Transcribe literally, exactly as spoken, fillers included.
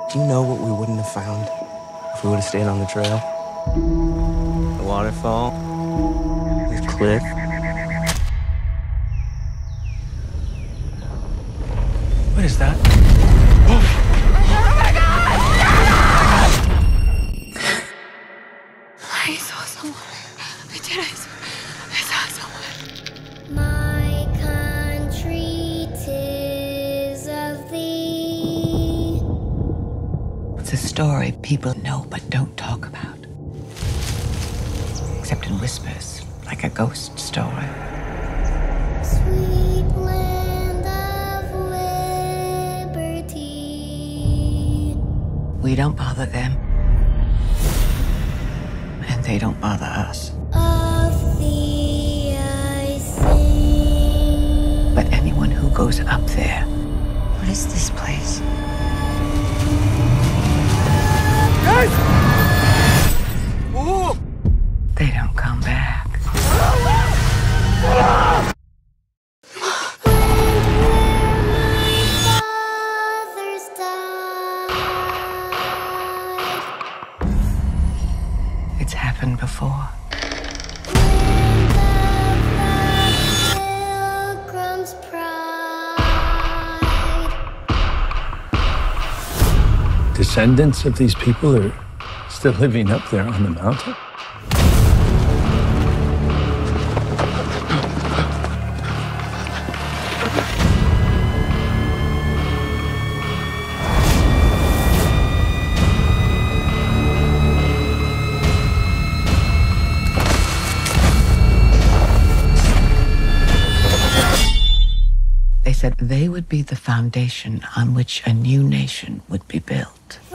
Do you know what we wouldn't have found if we would have stayed on the trail? The waterfall, the cliff. What is that? Oh my God! I saw someone. I did. I saw, I saw someone. My country, 'tis of thee. It's a story people know but don't talk about. Except in whispers, like a ghost story. Sweet land of liberty. We don't bother them. And they don't bother us. Of thee I sing. But anyone who goes up there, what is this place? Guys! Ooh! They don't come back. It's happened before. Pilgrim's pride. Descendants of these people are still living up there on the mountain? They said they would be the foundation on which a new nation would be built.